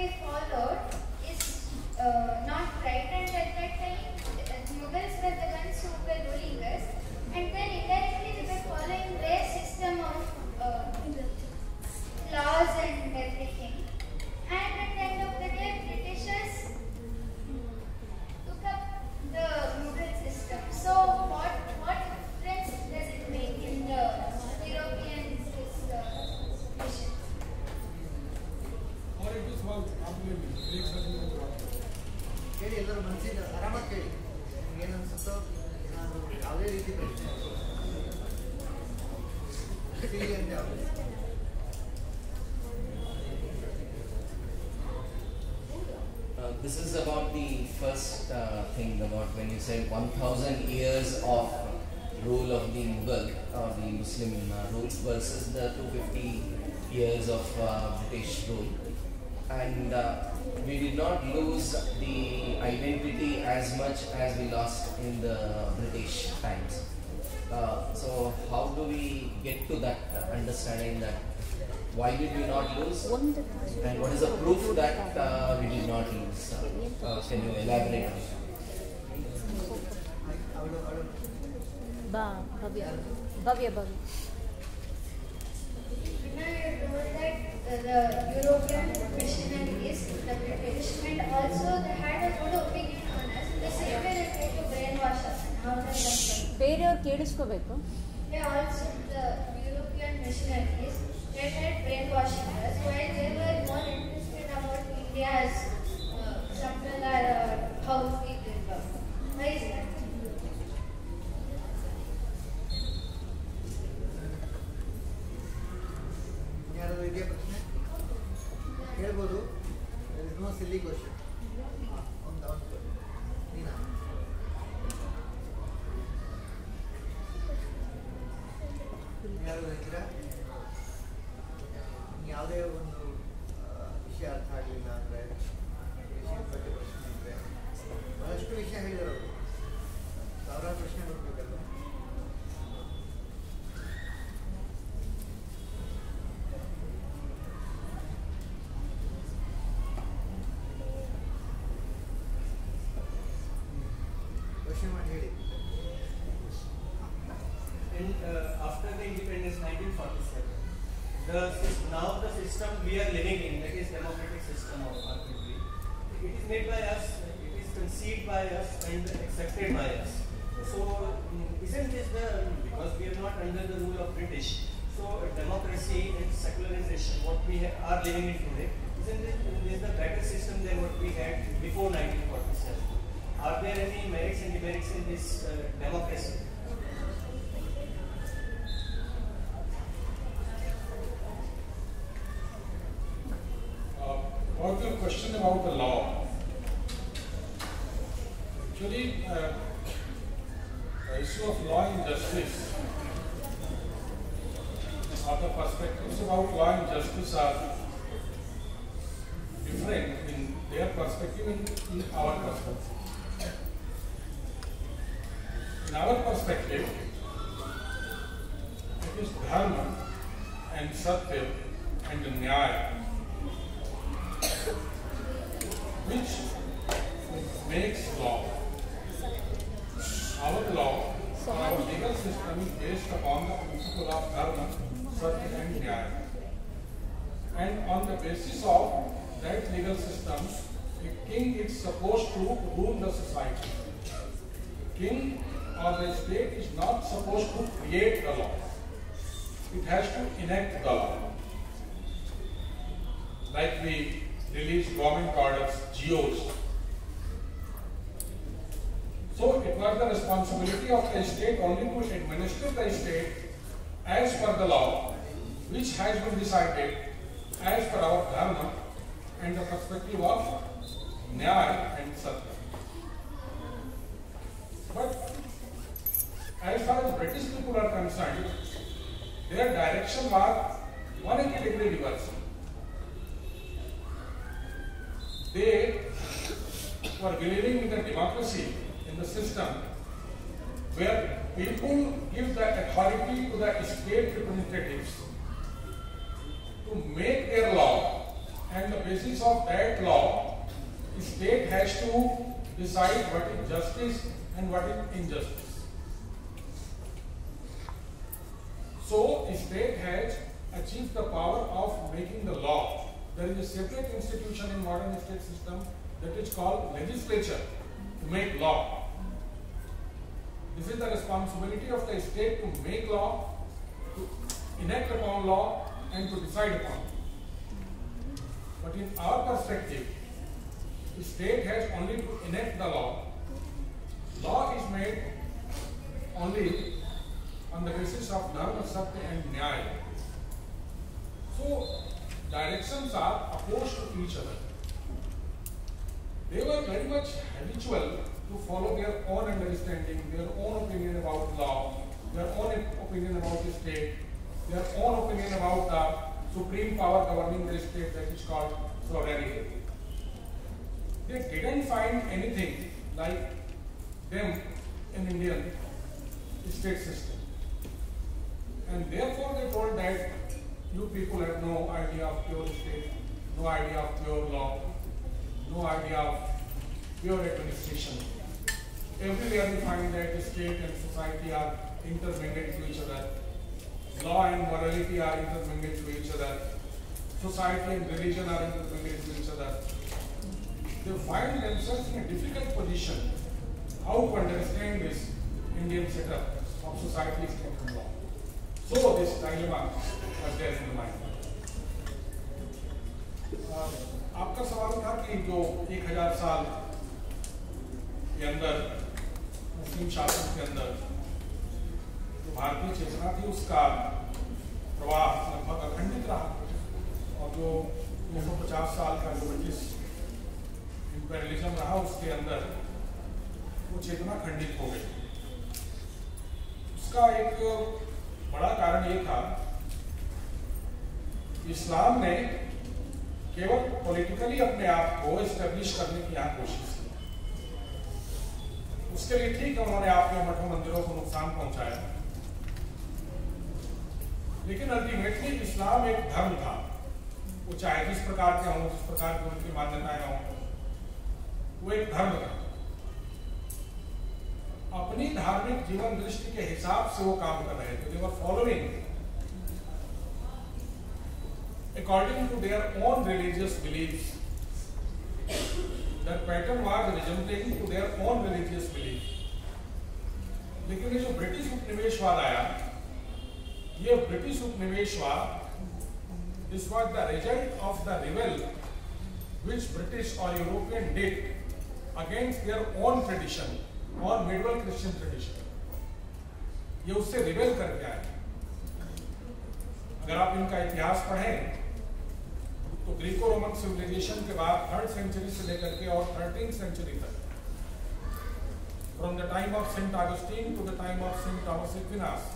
we followed is not right, and at that time Mughals were the ones who were ruling us, and then indirectly we were following their system of laws and everything. And at the end of the day, Britishers took up the Mughal system. So what difference does it make in the European mission? Or it is one ಕೇಳಿ ಎಲ್ಲರೂ ಮನಸ್ಸಿಂದ ಆರಾಮಾಗಿ ಕೇಳಿ ನಿಮ್ಗೆ ಏನು ಅನ್ಸುತ್ತೋ ಏನಾದರೂ ಯಾವುದೇ ರೀತಿ ಪ್ರಶ್ನೆ ಕೇಳಿ ಅಂತ ಯಾವುದು This is about the first thing about when you say 1000 years of rule of the Mughal or the Muslim rule versus the 250 years of British rule, and we did not lose the identity as much as we lost in the British times. So how do we get to that understanding that why did we not lose, and what is the proof that we did not lose? Can you elaborate? Bhavya. Now you told that the European missionaries, the British, and also they had a good opinion on us. The same way they tried to brainwash us. How they done that? ಬೇರೆಯವ್ರು ಕೇಳಿಸ್ಕೋಬೇಕು. They also, the European missionaries, they tried brainwashing us while they were more interested about India's sampradaya, how we live. Why is that? ಯಾರಾದರೂ ಇದೆಯಾ ಪ್ರಶ್ನೆ ಕೇಳ್ಬೋದು. there is no silly question. ಒಂದು ನೀನಾ ಯಾರು ಹೇಳ್ತೀರಾ? ಯಾವುದೇ ಒಂದು ವಿಷಯ ಅರ್ಥ ಆಗಲಿಲ್ಲ ಅಂದರೆ ವಿಷಯದ ಬಗ್ಗೆ ಪ್ರಶ್ನೆ ಇದ್ದರೆ ಬಹಳಷ್ಟು ವಿಷಯ ಹೇಳಿದಾರವರು, ಸಾವಿರಾರು ಪ್ರಶ್ನೆ ಬರ್ಬೇಕಲ್ಲ. ಪ್ರಶ್ನೆ ಮಾಡಿ ಹೇಳಿ. After the independence 1947, now the system we are living in, that is democratic system of our country, it is made by us, it is conceived by us and accepted by us. So isn't this because we are not under the rule of British, so democracy and secularization, what we are living in today, isn't this the better system than what we had before 1947? Are there any merits and demerits in this democracy? About the question about the law. Actually, the issue of law and justice, or the perspectives about law and justice are different in their perspective and in our perspective. In our perspective, it is dharma and satya and nyaya which makes law. Our law, our legal system is based upon the principle of dharma, satya and nyaya. And on the basis of that legal system, a king is supposed to rule the society. King or the state is not supposed to create the law. It has to enact the law. Like we release government orders, GOs. So it was the responsibility of the state only to administer the state as per the law, which has been decided as per our dharma and the perspective of nyaya and satya. But as far as British people are concerned, their direction was 180-degree reversal. They were believing in the democracy, in the system, where people give the authority to the state representatives to make their law, and the basis of that law, the state has to decide what is justice and what is injustice. So, the state has achieved the power of making the law. There is a separate institution in modern state system that is called legislature to make law. This is the responsibility of the state to make law, to enact upon law, and to decide upon it. But in our perspective, the state has only to enact the law. Law is made only on the basis of dharma, satya and nyaya. So, directions are opposed to each other. They were very much habitual to follow their own understanding, their own opinion about law, their own opinion about the state, their own opinion about the supreme power governing the state, that is called sovereignty. They didn't find anything like them in Indian state system. And therefore they told that you people have no idea of pure state, no idea of pure law, no idea of pure administration. Everywhere we find that the state and society are intermingled to each other. Law and morality are intermingled to each other. Society and religion are intermingled to each other. They find themselves in a difficult position how to understand this Indian setup of society, state and law. So this dilemma was there in the mind. आपका सवाल था कि जो 1000 साल के अंदर मुस्लिम शासन के अंदर जो भारतीय चेतना थी उसका प्रवाह लगभग अखंडित रहा और जो 250 साल का जो ब्रिटिश इंपेरियलिज्म रहा उसके अंदर वो चेतना खंडित हो गई। उसका एक बड़ा कारण ये था इस्लाम ने केवल पॉलिटिकली अपने आप को एस्टेब्लिश करने की यहाँ कोशिश की। उसके लिए ठीक है उन्होंने आपके मठों मंदिरों को नुकसान पहुंचाया, लेकिन अल्टीमेटली इस्लाम एक धर्म था। वो चाहे जिस प्रकार के हों, जिस प्रकार की उनकी मान्यताएं हों, वो एक धर्म था। अपनी धार्मिक जीवन दृष्टि के हिसाब से वो काम कर रहे थे। They were following according to their own religious beliefs. That pattern was resembling to their own religious belief. लेकिन ये जो ब्रिटिश उपनिवेशवाद आया, ये ब्रिटिश उपनिवेशवाद, this was the result of the rebel which British or European did against their own tradition or medieval Christian tradition. ये उससे rebel करके आए। अगर आप इनका इतिहास पढ़ें तो ग्रीको रोमन सिविलाइजेशन के बाद 3rd सेंचुरी से लेकर के और 13th सेंचुरी तक, from the time of saint Augustine to the time of saint Thomas Aquinas,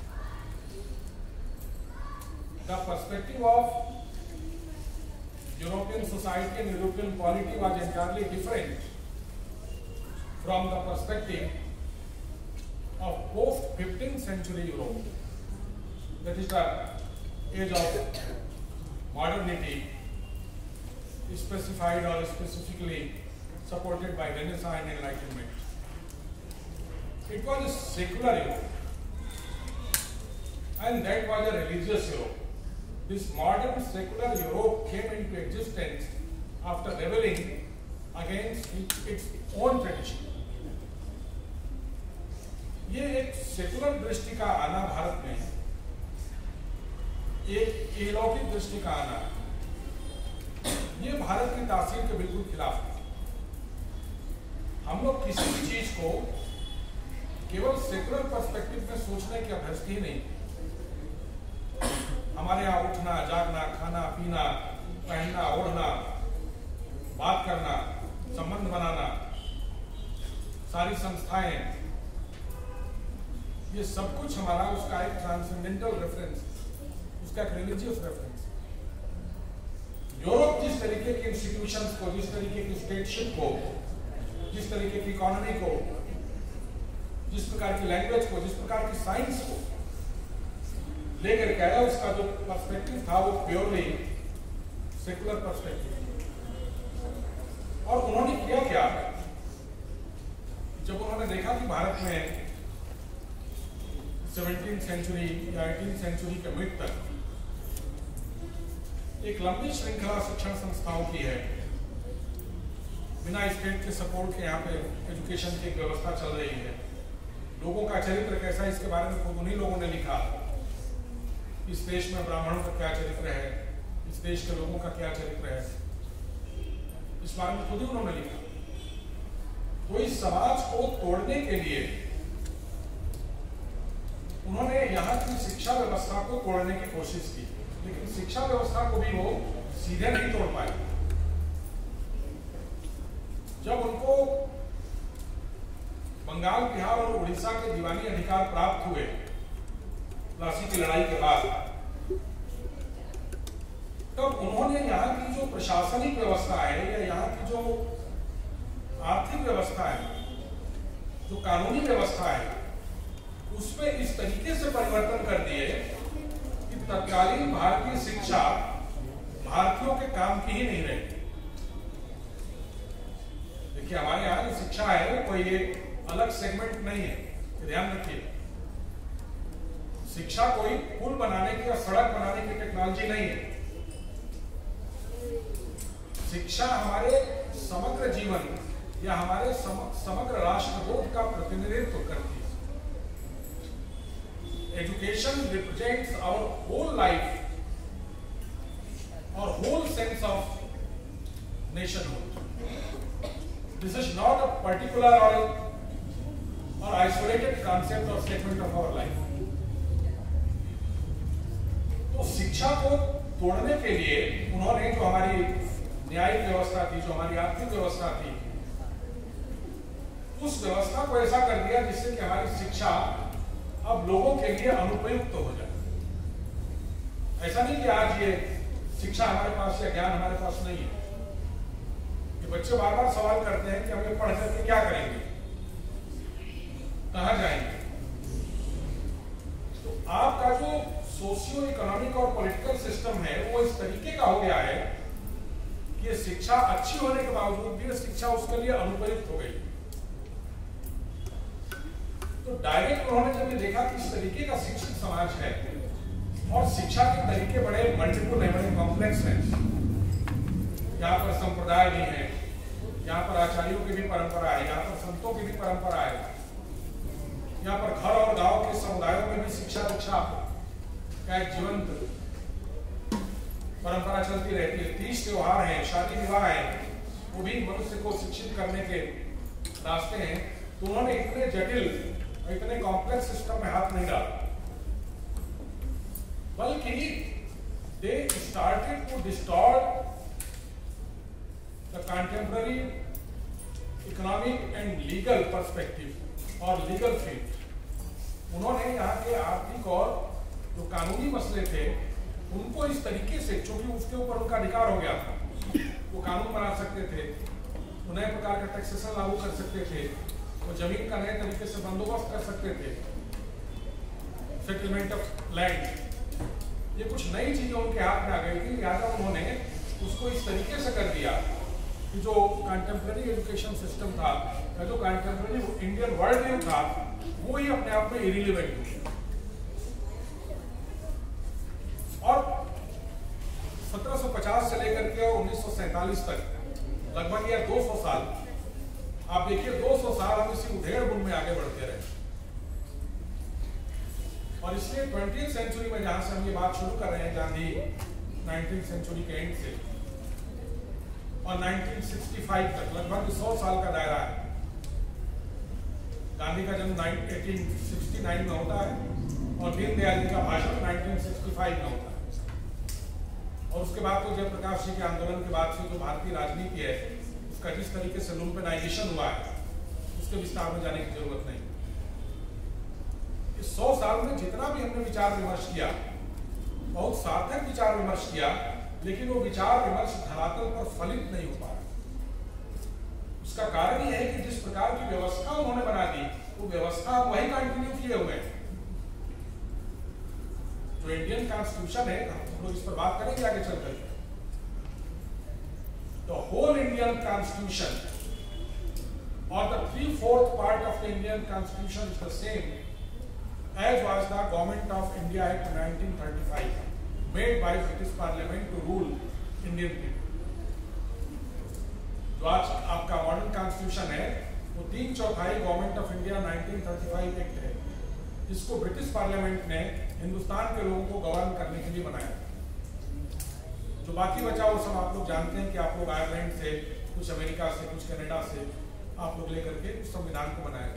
the perspective of European society and European polity was entirely different from the perspective of post-15th century Europe. That is the age of modernity, specified or specifically supported by Renaissance and Enlightenment. It was a secular Europe, and that was a religious Europe. This modern secular Europe came into existence after rebelling against its own tradition. ये एक secular दृष्टि का आना भारत में, एक अलौकिक दृष्टि का आना, ये भारत की तासीर के बिल्कुल खिलाफ है। हम लोग किसी भी चीज को केवल सेकुलर पर्सपेक्टिव में सोचने की अभ्यस्ती ही नहीं। हमारे यहाँ उठना, जागना, खाना, पीना, पहनना, ओढ़ना, बात करना, संबंध बनाना, सारी संस्थाएं, ये सब कुछ हमारा उसका एक ट्रांसेंडेंटल रेफरेंस, उसका एक रिलीजियस रेफरेंस। यूरोप जिस तरीके के इंस्टीट्यूशंस को, जिस तरीके की स्टेटशिप को, जिस तरीके की इकोनॉमी को, जिस प्रकार की लैंग्वेज को, जिस प्रकार की साइंस को लेकर के आया, उसका जो पर्सपेक्टिव था वो प्योरली सेकुलर पर्सपेक्टिव। और उन्होंने किया क्या, जब उन्होंने देखा कि भारत में 17th सेंचुरी या 18th सेंचुरी के मिड तक एक लंबी श्रृंखला शिक्षण संस्थाओं की है, बिना स्टेट के सपोर्ट के यहाँ पे एजुकेशन की व्यवस्था चल रही है, लोगों का चरित्र कैसा है इसके बारे में खुद उन्हीं लोगों ने लिखा। इस देश में ब्राह्मणों का क्या चरित्र है, इस देश के लोगों का क्या चरित्र है, इस बारे में खुद ही उन्होंने लिखा। तो इस समाज को तोड़ने के लिए उन्होंने यहाँ की शिक्षा व्यवस्था को तोड़ने की कोशिश की, लेकिन शिक्षा व्यवस्था को भी वो सीधे नहीं तोड़ पाए। जब उनको बंगाल, बिहार और उड़ीसा के दीवानी अधिकार प्राप्त हुए प्लासी की लड़ाई के बाद, तब उन्होंने यहाँ की जो प्रशासनिक व्यवस्था है या यहाँ की जो आर्थिक व्यवस्था है, जो कानूनी व्यवस्था है, उसमें इस तरीके से परिवर्तन कर दिए कि तत्कालीन भारतीय शिक्षा भारतीयों के काम की ही नहीं रही। देखिए, हमारे यहाँ जो शिक्षा है कोई एक अलग सेगमेंट नहीं है, ध्यान रखिए। शिक्षा कोई पुल बनाने की या सड़क बनाने की टेक्नोलॉजी नहीं है। शिक्षा हमारे समग्र जीवन या हमारे समग्र राष्ट्रबोध का प्रतिनिधित्व करती है। Education represents our whole life और whole sense of nationhood. This is not a particular or isolated concept or segment of our life. तो शिक्षा को तोड़ने के लिए उन्होंने जो हमारी न्यायिक व्यवस्था थी, जो हमारी आर्थिक व्यवस्था थी, उस व्यवस्था को ऐसा कर दिया जिससे कि हमारी शिक्षा अब लोगों के लिए अनुपयुक्त हो जाए। ऐसा नहीं कि आज ये शिक्षा हमारे पास या ज्ञान हमारे पास नहीं है। बच्चे बार बार सवाल करते हैं कि हम ये पढ़ करके क्या करेंगे, कहां जाएंगे। तो आपका जो सोशियो इकोनॉमिक और पॉलिटिकल सिस्टम है वो इस तरीके का हो गया है कि ये शिक्षा अच्छी होने के बावजूद भी शिक्षा उसके लिए अनुपयुक्त हो गई। तो डायरेक्ट उन्होंने जब ये देखा कि इस तरीके का शिक्षित समाज है और शिक्षा के तरीके बड़े मल्टीपल है, बड़े कॉम्प्लेक्स हैं, यहाँ पर संप्रदाय भी है, यहाँ पर आचार्यों की भी परंपरा है, यहाँ पर संतों की भी परंपरा है, यहाँ पर घर और गांव के समुदायों में भी शिक्षा दीक्षा का एक जीवंत परंपरा चलती रहती है। 30 त्योहार हैं, शादी विवाह है, वो भी मनुष्य को शिक्षित करने के रास्ते हैं। तो उन्होंने इतने जटिल और इतने कॉम्प्लेक्स सिस्टम में हाथ नहीं डाला, बल्कि they started to distort the contemporary economic and legal perspective और legal field। उन्होंने यहाँ के आर्थिक और जो कानूनी मसले थे उनको इस तरीके से, क्योंकि उसके ऊपर उनका अधिकार हो गया था, वो कानून बना सकते थे, वो नए प्रकार का टैक्सेशन लागू कर सकते थे, वो जमीन का नए तरीके से बंदोबस्त कर सकते थे, सेटलमेंट ऑफ लैंड, ये कुछ नई चीजें उनके हाथ में आ गई थी। लिहाजा उन्होंने उसको इस तरीके से कर दिया कि जो कंटेम्प्रेरी एजुकेशन सिस्टम था या जो कंटेम्प्रेरी इंडियन वर्ल्ड व्यू था वो ही अपने आप में इरिलेवेंट हो। और 1750 से लेकर के 1947 तक लगभग यह 200 साल, आप देखिए 200 साल हम इसी उधेड़ बुन में आगे बढ़ते रहे। और इसलिए 20th सेंचुरी में जहां से हम ये बात शुरू कर रहे हैं, गांधी 19th सेंचुरी के एंड से और 1965 तक लगभग 100 साल का दायरा है। गांधी का जन्म 1869 में होता है और दीनदयाल जी का भाषण 1965 में होता है। और उसके बाद तो जयप्रकाश जी के आंदोलन के बाद से जो भारतीय राजनीति है उसका जिस तरीके से लुम्पेनाइजेशन हुआ है उसके विस्तार में जाने की जरूरत नहीं। इस 100 साल में जितना भी हमने विचार विमर्श किया, बहुत सार्थक विचार विमर्श किया, लेकिन वो विचार विमर्श धरातल पर फलित नहीं हो पा रहा। उसका कारण यह है कि जिस प्रकार की व्यवस्था उन्होंने बना दी वो व्यवस्था वही कंटिन्यू किए हुए हैं। जो इंडियन कॉन्स्टिट्यूशन है, हम लोग इस पर बात करेंगे आगे चलकर, the whole Indian constitution or the 3/4 part of the Indian constitution is the same as was the Government of India Act 1935 made by British Parliament to rule Indian people. जो आज आपका मॉडर्न कॉन्स्टिट्यूशन है वो 3/4 government of India 1935 act है, जिसको British parliament ने हिंदुस्तान के लोगों को गवर्न करने के लिए बनाया। जो बाकी बचा वो सब आप लोग जानते हैं कि आप लोग आयरलैंड से, कुछ अमेरिका से, कुछ कनाडा से आप लोग लेकर के उस संविधान को बनाया।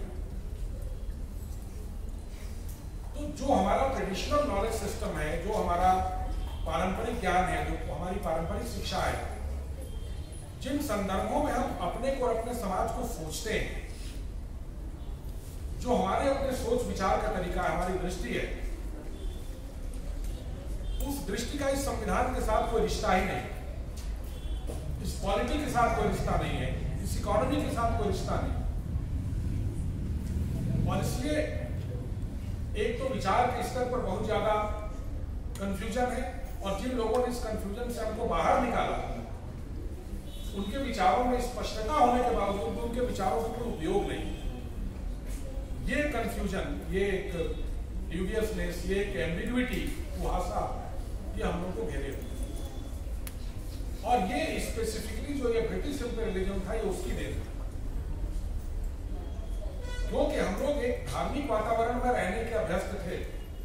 तो जो हमारा ट्रेडिशनल नॉलेज सिस्टम है, जो हमारा पारंपरिक ज्ञान है, जो हमारी पारंपरिक शिक्षा है, जिन संदर्भों में हम अपने को और अपने समाज को सोचते हैं, जो हमारे अपने सोच विचार का तरीका है, हमारी दृष्टि है, उस दृष्टि का इस संविधान के साथ कोई रिश्ता ही नहीं, इस पॉलिटी के साथ कोई रिश्ता नहीं है, इस इकोनॉमी के साथ कोई रिश्ता नहीं। और इसलिए एक तो विचार के स्तर पर बहुत ज्यादा कंफ्यूजन है, और जिन लोगों ने इस कंफ्यूजन से हमको बाहर निकाला, उनके विचारों में स्पष्टता होने के बावजूद उनके विचारों का कोई उपयोग नहीं। ये कंफ्यूजन, ये एक ड्यूबियसनेस, ये एक एम्बिग्विटी, कुहासा, ये हम लोग को घेरे हुए, और ये स्पेसिफिकली जो ये ब्रिटिश इंपीरियलिज्म था, ये उसकी देन है। क्योंकि हम लोग एक धार्मिक वातावरण में रहने के अभ्यस्त थे।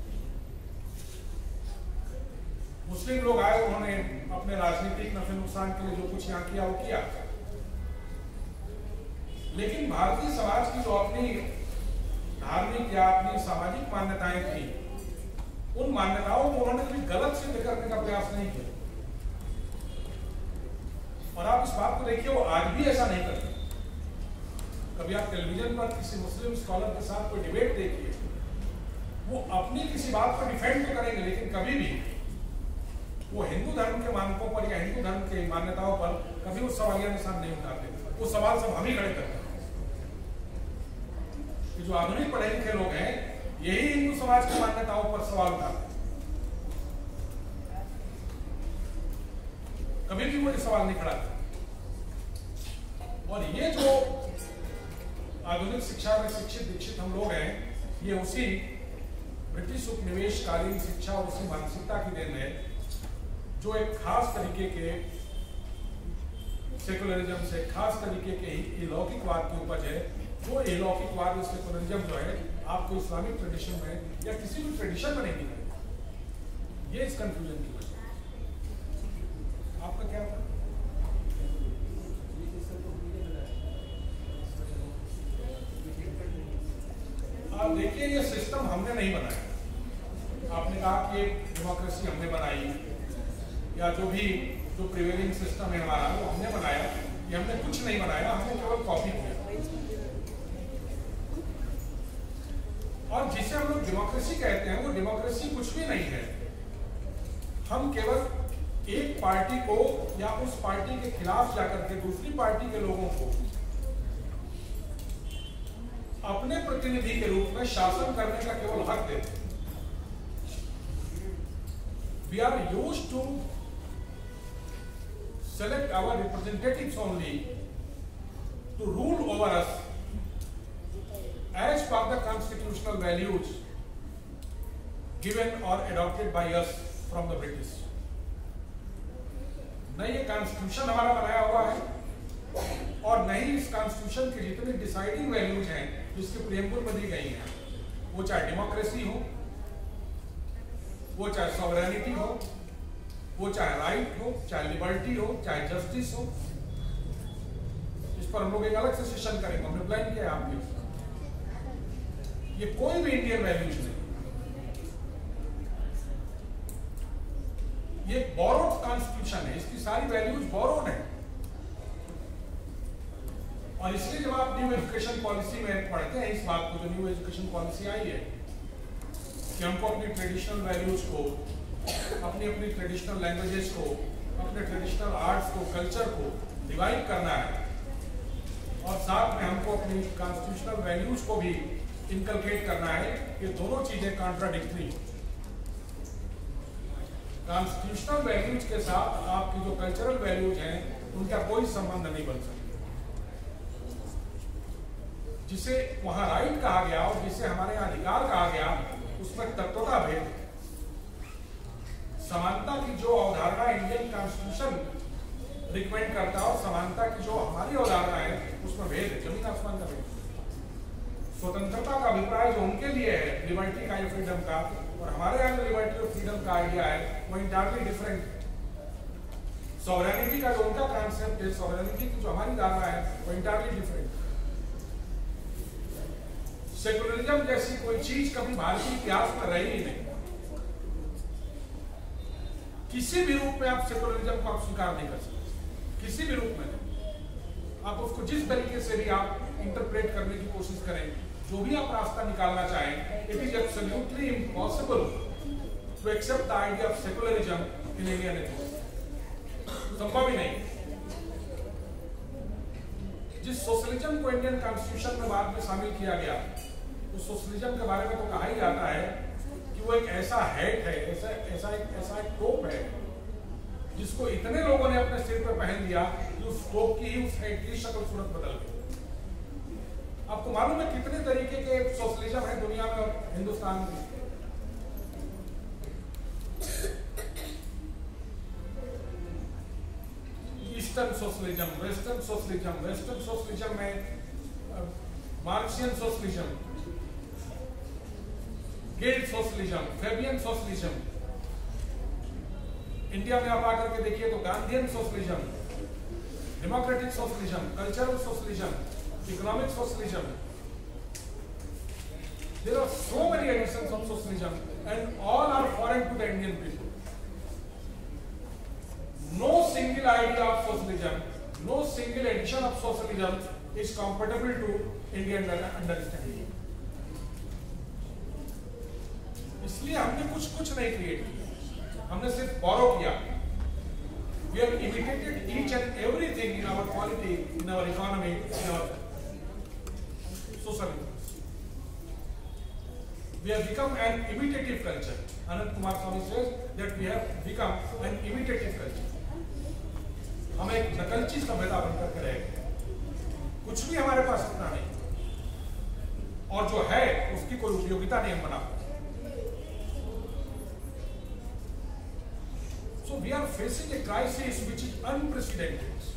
मुस्लिम लोग आए, उन्होंने अपने राजनीतिक नफे नुकसान के लिए जो कुछ यहाँ किया वो किया, लेकिन भारतीय समाज की जो अपनी धार्मिक या अपनी सामाजिक मान्यताएं थी, उन मान्यताओं को उन्होंने कभी गलत सिद्ध करने का प्रयास नहीं किया। और आप इस बात को देखिए, वो आज भी ऐसा नहीं करते। कभी आप टेलीविजन पर किसी मुस्लिम स्कॉलर के साथ कोई डिबेट देखिए, वो अपनी किसी बात को डिफेंड तो करेंगे, लेकिन कभी भी वो हिंदू धर्म के मानकों पर या हिंदू धर्म के मान्यताओं पर कभी वो सवालिया निशान नहीं उठाते। वो सवाल सब हम ही खड़े करते हैं। जो आधुनिक पढ़े लिखे लोग हैं, यही हिंदू समाज की मान्यताओं पर सवाल उठाते हैं, कभी भी वो सवाल नहीं खड़ा करते। और ये जो आधुनिक शिक्षा में शिक्षित दीक्षित हम लोग हैं, ये उसी ब्रिटिश उपनिवेशकालीन शिक्षा, उसी मानसिकता की देन है, जो एक खास तरीके के सेकुलरिज्म से, खास तरीके के अलौकिकवाद की उपज है। जो अलौकिकवाद, सेकुलरिज्म जो है, आपको इस्लामिक ट्रेडिशन में या किसी भी ट्रेडिशन में नहीं दिखेगा। ये इस कंफ्यूजन की वजह। आपका क्या था? आप देखिए, ये सिस्टम हमने नहीं बनाया। आपने कहा कि डेमोक्रेसी हमने बनाई, या जो प्रिवेलिंग सिस्टम है हमारा, वो हमने बनाया। ये हमने कुछ नहीं बनाया, हमने केवल कॉपी किया। और जिसे हम लोग डेमोक्रेसी कहते हैं, वो डेमोक्रेसी कुछ भी नहीं है। हम केवल एक पार्टी को या उस पार्टी के खिलाफ जाकर के दूसरी पार्टी के लोगों को अपने प्रतिनिधि के रूप में शासन करने का केवल हक देते हैं। We are used to select our representatives only to rule over us as per the constitutional values given or adopted by us from the British. न ये कॉन्स्टिट्यूशन हमारा बनाया हुआ है, और न ही इस कॉन्स्टिट्यूशन के जितने डिसाइडिंग वैल्यूज हैं जिसके प्रियम्बल में दी गई हैं, वो चाहे डेमोक्रेसी हो, वो चाहे सॉवरेनिटी हो, वो चाहे राइट हो, चाहे लिबर्टी हो, चाहे जस्टिस हो। इस पर हम लोग एक अलग से सेशन करेंगे, हमने प्लान किया है आपके। ये कोई भी इंडियन वैल्यूज नहीं, ये बोरोड कॉन्स्टिट्यूशन है, इसकी सारी वैल्यूज बोरोड है। और इसलिए जब आप न्यू एजुकेशन पॉलिसी में पढ़ते हैं इस बात को, जो न्यू एजुकेशन पॉलिसी आई है कि हमको अपनी ट्रेडिशनल वैल्यूज को, अपनी ट्रेडिशनल लैंग्वेजेस को, अपने ट्रेडिशनल आर्ट्स को, कल्चर को रिवाइव करना है, और साथ में हमको अपनी कॉन्स्टिट्यूशनल वैल्यूज को भी इनकलकेट करना है, ये दोनों चीजें कॉन्ट्राडिक्टरी। कॉन्स्टिट्यूशनल वैल्यूज के साथ आपकी जो कल्चरल वैल्यूज हैं उनका कोई संबंध नहीं बन सकता। जिसे वहां राइट कहा गया और जिसे हमारे यहाँ अधिकार कहा गया उसमें तत्वता भेद। समानता की जो अवधारणा इंडियन कॉन्स्टिट्यूशन रिकमेंड करता है और समानता की जो हमारी अवधारणा है उसमें भेद है, जमीन आसमान का भेद। स्वतंत्रता का अभिप्राय जो उनके लिए है लिबर्टी का या फ्रीडम का, और हमारे यहाँ जो लिबर्टी और फ्रीडम का आइडिया है वो इंटायरली डिफरेंट। सॉवरेनिटी का जो उनका कॉन्सेप्ट है, सॉवरेनिटी की जो हमारी धारणा है वो इंटायरली डिफरेंट। सेकुलरिज्म जैसी कोई चीज कभी भारतीय इतिहास में रही ही नहीं। किसी भी रूप में आप सेकुलरिज्म को आप स्वीकार नहीं कर सकते, किसी भी रूप में। आप उसको जिस तरीके से भी आप इंटरप्रेट करने की कोशिश करें, जो भी आप रास्ता निकालना चाहें, it is absolutely impossible to accept the idea of secularism in Indian ethics. संभव ही नहीं। जिस सोशलिज्म को इंडियन कॉन्स्टिट्यूशन में बाद में शामिल किया गया, उस सोशलिज्म के बारे में तो कहा ही जाता है कि वो एक ऐसा हैट है, ऐसा एक टोप है जिसको इतने लोगों ने अपने सिर पर पहन लिया कि उस टोप की ही उस हैट की शक्ल सूरत बदल गई। आपको मालूम है कितने तरीके के सोशलिज्म है दुनिया में और हिंदुस्तान में। Eastern socialism, western socialism, western socialism में Marxian socialism, guild socialism, Fabian socialism. India में आप आकर के देखिए तो Gandhian socialism, democratic socialism, cultural socialism, economic socialism. There are so many editions of socialism and all are foreign to the Indian people. No single idea of socialism, no single edition of socialism is compatible to Indian understanding. इसलिए हमने कुछ नहीं create किया, हमने सिर्फ बोरो किया। We have imitated each and everything in our polity, in our economy, in our socialism. We have become an imitative culture. Anand Kumar Swami says that we have become an imitative culture. हम एक नकलची सभ्यता बनकर के रहे, कुछ भी हमारे पास अपना नहीं, और जो है उसकी कोई उपयोगिता नहीं हम बना। So we are facing a crisis which is unprecedented.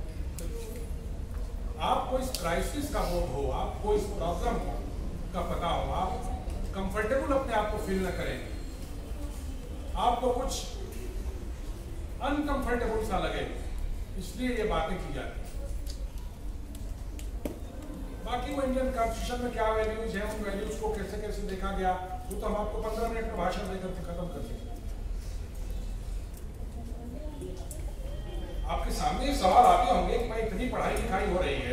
आपको इस क्राइसिस का बोध हो, आपको इस प्रॉब्लम का पता हो, आप कंफर्टेबल अपने आप को फील न करें, आपको कुछ अनकंफर्टेबल सा लगे, इसलिए ये बातें की जाती हैं। बाकी वो इंडियन कॉन्स्टिट्यूशन में क्या वैल्यूज हैं, उन वैल्यूज को कैसे कैसे देखा गया, वो तो हम आपको 15 मिनट में भाषण देकर के खत्म कर देंगे। आपके सामने सवाल आते होंगे कि भाई इतनी पढ़ाई लिखाई हो रही है,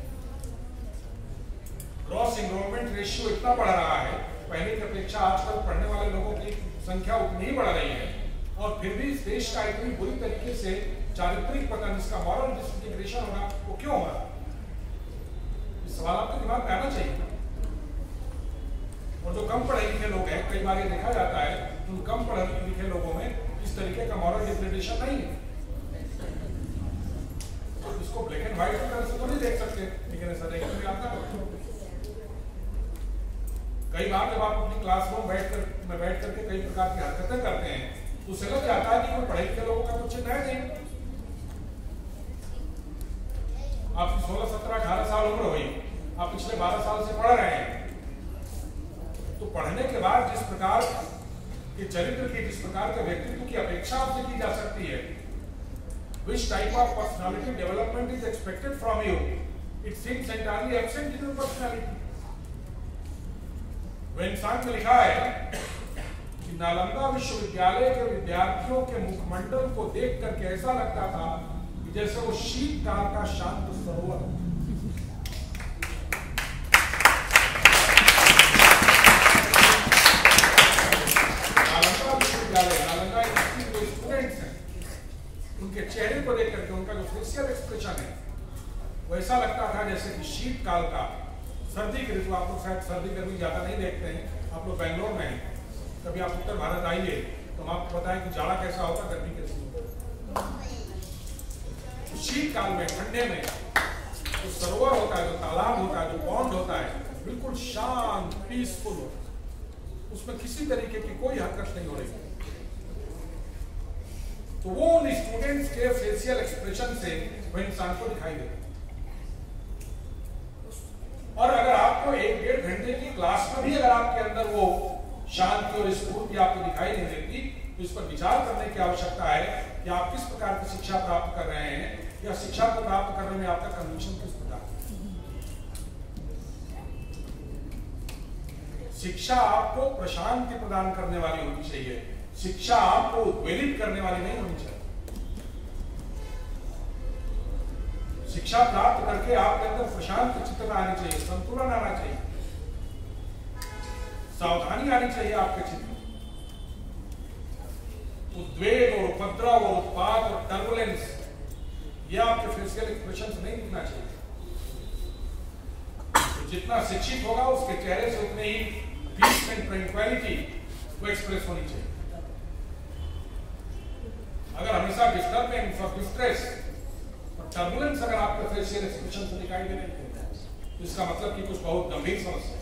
ग्रॉस एनरोलमेंट रेशियो इतना बढ़ रहा है, पहले की अपेक्षा आजकल पढ़ने वाले लोगों की संख्या उतनी ही बढ़ रही है, और फिर भी इस देश का इतनी बुरी तरीके से चारित्रिक पतन, इसका मॉरल डिसइंटीग्रेशन होना, वो क्यों हो रहा है? इस सवाल आपके दिमाग में आना चाहिए। और जो कम पढ़े लिखे लोग हैं, कई बार ये देखा जाता है उन कम पढ़े लिखे लोगों में इस तरीके का मॉरल डिग्रेडेशन नहीं है। तो इसको ब्लैक एंड व्हाइट की तरह से तो नहीं देख सकते, लेकिन ऐसा देखने में आता है। कई बार जब आप अपनी क्लासरूम में बैठ करके कई प्रकार की हरकतें करते हैं, तो उसे लग जाता है कि कोई पढ़े लिखे लोगों का कुछ चिन्ह है नहीं। आपकी 16, 17, 18 साल उम्र हुई, आप पिछले 12 साल से पढ़ रहे हैं, तो पढ़ने के बाद जिस प्रकार के चरित्र की, जिस प्रकार के व्यक्तित्व की अपेक्षा आपसे की जा सकती है, which type of personality development is expected from you, it seems entirely absent in your personality. वेंसांग में लिखा है कि नालंदा विश्वविद्यालय के विद्यार्थियों के मुखमंडल को देख करके ऐसा लगता था कि जैसे वो शीतकाल का शांत सरोवर। नालंदा विश्वविद्यालय, नालंदा यूनिवर्सिटी जो स्टूडेंट्स हैं, उनके चेहरे को देख करके उनका जो फेशियल एक्सप्रेशन है, वैसा लगता था जैसे कि शीतकाल का, सर्दी के ऋतु। आप लोग शायद सर्दी गर्मी ज्यादा नहीं देखते हैं, आप लोग बेंगलोर में हैं, कभी आप उत्तर भारत आइए तो हम आपको बताएं कि जाड़ा कैसा होता है, गर्मी कैसी होती है। शीत काल में, ठंडे में जो सरोवर होता है, जो तालाब होता है, जो पॉन्ड होता है, बिल्कुल शांत पीसफुल होता है, उसमें किसी तरीके की कोई हरकत नहीं हो रही। तो वो उन स्टूडेंट्स के फेशियल एक्सप्रेशन से वो इंसान को दिखाई देता है। और अगर आपको 1-1.5 घंटे की क्लास में भी अगर आपके अंदर वो शांति और स्फूर्ति आपको दिखाई नहीं देती, तो इस पर विचार करने की आवश्यकता है कि आप किस प्रकार की शिक्षा प्राप्त कर रहे हैं, या शिक्षा को प्राप्त करने में आपका कंडीशन किस प्रकार। शिक्षा आपको प्रशांति प्रदान करने वाली होनी चाहिए, शिक्षा आपको उद्वेलित करने वाली नहीं होनी चाहिए। शिक्षा प्राप्त करके आपके अंदर प्रशांत चित्तता आनी चाहिए, संतुलन आना चाहिए, सावधानी आनी चाहिए आपके चित्त में। उद्वेग और उपद्रव और उत्पात और टर्बुलेंस, ये आपके फेशियल एक्सप्रेशन से नहीं दिखना चाहिए। तो जितना शिक्षित होगा उसके चेहरे से उतनी ही पीस एंड ट्रैंक्विलिटी वो एक्सप्रेस होनी चाहिए। अगर हमेशा डिस्टर्बेंस और डिस्ट्रेस और टर्बुलेंस अगर आपके फेशियल एक्सप्रेशन से दिखाई दे रही है, तो इसका मतलब कि कुछ बहुत गंभीर समस्या है।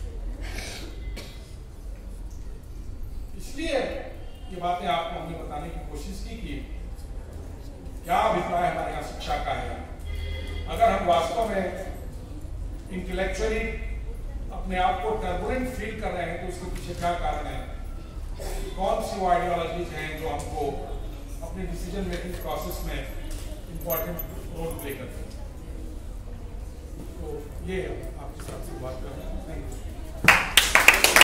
इसलिए ये बातें आपको हमने बताने की कोशिश की कि क्या अभिप्राय हमारे यहाँ शिक्षा का है। अगर हम वास्तव में इंटेलेक्चुअली अपने आप को टर्बुलेंट फील कर रहे हैं, तो उसके पीछे क्या कारण है, कौन सी वो आइडियोलॉजीज हैं जो हमको अपने डिसीजन मेकिंग प्रोसेस में इंपॉर्टेंट रोल प्ले करते हैं। तो ये आपके साथ से बात कर रहे हैं।